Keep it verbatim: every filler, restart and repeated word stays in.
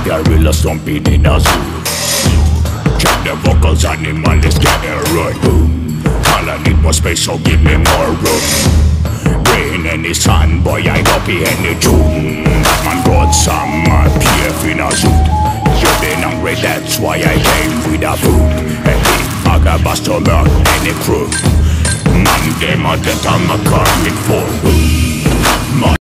gorilla stomping in a zoo. Check the vocals, animal is getting run. All I need more space, so give me more room. Rain any sun, boy, I don't be any tune. Man got some uh, P F in a suit. You been hungry, that's why I came with a food. And if I got customer, any crew, man, them are the time I coming for.